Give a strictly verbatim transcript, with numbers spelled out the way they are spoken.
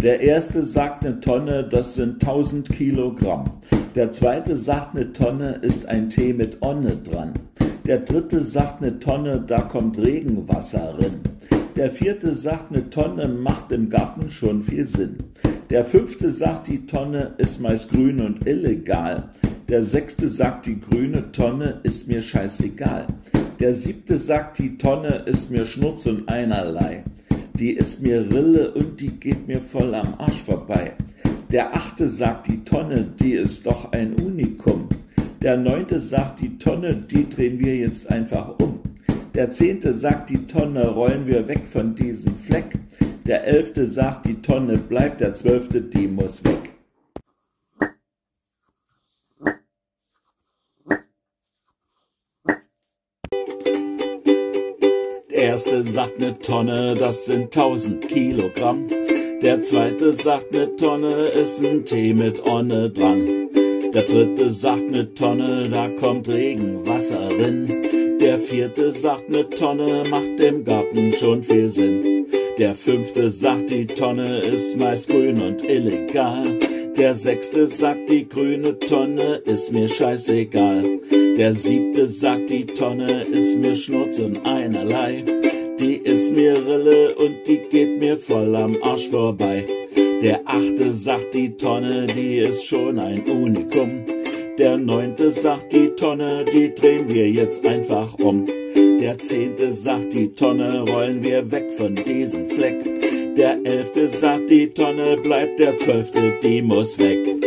Der erste sagt, eine Tonne, das sind tausend Kilogramm. Der zweite sagt, eine Tonne ist ein Tee mit Onne dran. Der dritte sagt, eine Tonne, da kommt Regenwasser rin. Der vierte sagt, eine Tonne macht im Garten schon viel Sinn. Der fünfte sagt, die Tonne ist meist grün und illegal. Der sechste sagt, die grüne Tonne ist mir scheißegal. Der siebte sagt, die Tonne ist mir Schnurz und einerlei. Die ist mir Rille und die geht mir voll am Arsch vorbei. Der achte sagt, die Tonne, die ist doch ein Unikum. Der neunte sagt, die Tonne, die drehen wir jetzt einfach um. Der zehnte sagt, die Tonne rollen wir weg von diesem Fleck. Der elfte sagt, die Tonne bleibt, der zwölfte, die muss weg. Der erste sagt, ne Tonne, das sind tausend Kilogramm. Der zweite sagt, ne Tonne ist ein Tee mit Onne dran. Der dritte sagt, ne Tonne, da kommt Regenwasser rin. Der vierte sagt, ne Tonne macht im Garten schon viel Sinn. Der fünfte sagt, die Tonne ist meist grün und illegal. Der sechste sagt, die grüne Tonne ist mir scheißegal. Der siebte sagt, die Tonne ist mir Schnurz und einerlei. Die ist mir Rille und die geht mir voll am Arsch vorbei. Der achte sagt, die Tonne, die ist schon ein Unikum. Der neunte sagt, die Tonne, die drehen wir jetzt einfach um. Der zehnte sagt, die Tonne rollen wir weg von diesem Fleck. Der elfte sagt, die Tonne bleibt, der zwölfte, die muss weg.